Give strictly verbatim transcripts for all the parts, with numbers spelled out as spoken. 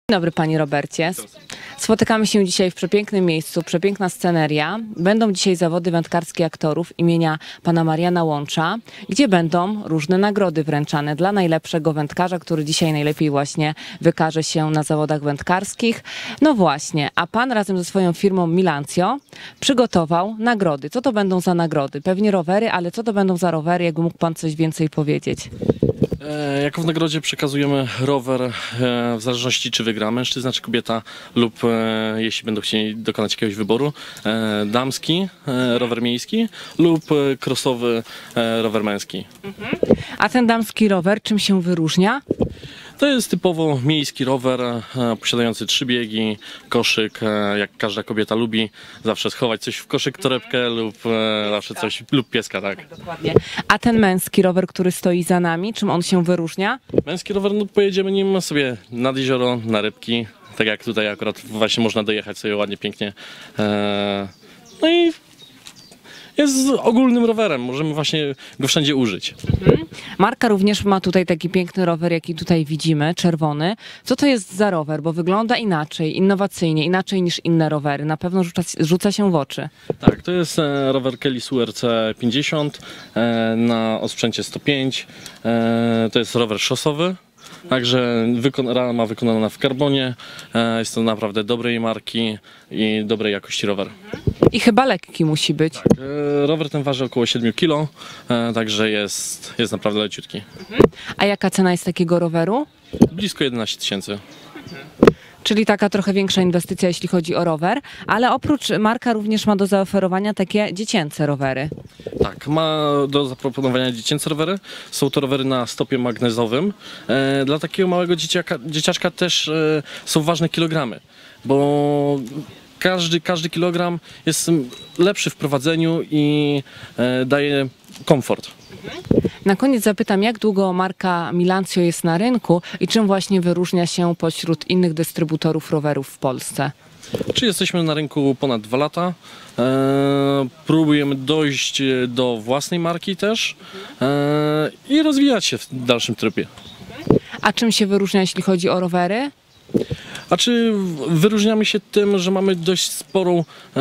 Dzień dobry Panie Robercie. Spotykamy się dzisiaj w przepięknym miejscu, przepiękna sceneria. Będą dzisiaj zawody wędkarskie aktorów imienia Pana Mariana Łącza, gdzie będą różne nagrody wręczane dla najlepszego wędkarza, który dzisiaj najlepiej właśnie wykaże się na zawodach wędkarskich. No właśnie, a Pan razem ze swoją firmą Milancio przygotował nagrody. Co to będą za nagrody? Pewnie rowery, ale co to będą za rowery? Jakby mógł Pan coś więcej powiedzieć? E, jako w nagrodzie przekazujemy rower e, w zależności czy wygra mężczyzna czy kobieta lub e, jeśli będą chcieli dokonać jakiegoś wyboru, e, damski e, rower miejski lub e, crossowy e, rower męski. Mhm. A ten damski rower czym się wyróżnia? To jest typowo miejski rower e, posiadający trzy biegi, koszyk, e, jak każda kobieta lubi zawsze schować coś w koszyk, torebkę lub e, zawsze coś, lub pieska, tak. Dokładnie. A ten męski rower, który stoi za nami, czym on się wyróżnia? Męski rower, no pojedziemy nim sobie nad jezioro, na rybki, tak jak tutaj akurat właśnie można dojechać sobie ładnie, pięknie. E, no i jest ogólnym rowerem, możemy właśnie go wszędzie użyć. Mhm. Marka również ma tutaj taki piękny rower, jaki tutaj widzimy, czerwony. Co to jest za rower? Bo wygląda inaczej, innowacyjnie, inaczej niż inne rowery. Na pewno rzuca, rzuca się w oczy. Tak, to jest e, rower Kelis U R C pięćdziesiąt e, na osprzęcie sto pięć. E, to jest rower szosowy. Także wykon rama wykonana w karbonie. E, jest to naprawdę dobrej marki i dobrej jakości rower. I chyba lekki musi być. Tak, e, rower ten waży około siedem kilo, e, także jest, jest naprawdę leciutki. Mhm. A jaka cena jest takiego roweru? Blisko jedenaście tysięcy. Czyli taka trochę większa inwestycja, jeśli chodzi o rower, ale oprócz marka również ma do zaoferowania takie dziecięce rowery. Tak, ma do zaproponowania dziecięce rowery. Są to rowery na stopie magnezowym. E, dla takiego małego dzieciaka, dzieciaczka też e, są ważne kilogramy, bo każdy, każdy kilogram jest lepszy w prowadzeniu i e, daje komfort. Na koniec zapytam, jak długo marka Milancio jest na rynku i czym właśnie wyróżnia się pośród innych dystrybutorów rowerów w Polsce? Czy jesteśmy na rynku ponad dwa lata. E, próbujemy dojść do własnej marki też e, i rozwijać się w dalszym trybie. A czym się wyróżnia, jeśli chodzi o rowery? A czy wyróżniamy się tym, że mamy dość sporą, e,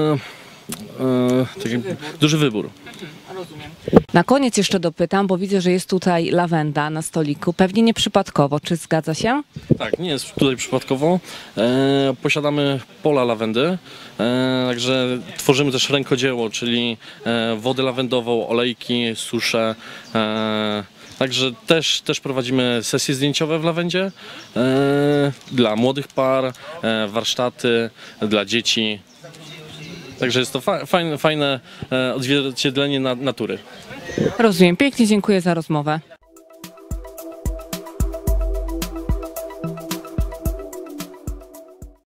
e, taki duży wybór. Rozumiem. Na koniec jeszcze dopytam, bo widzę, że jest tutaj lawenda na stoliku. Pewnie nieprzypadkowo. Czy zgadza się? Tak, nie jest tutaj przypadkowo. E, posiadamy pola lawendy, e, także tworzymy też rękodzieło, czyli e, wodę lawendową, olejki, susze. E, Także też, też prowadzimy sesje zdjęciowe w lawendzie e, dla młodych par, e, warsztaty dla dzieci. Także jest to fa fajne, fajne e, odzwierciedlenie na natury. Rozumiem. Pięknie dziękuję za rozmowę.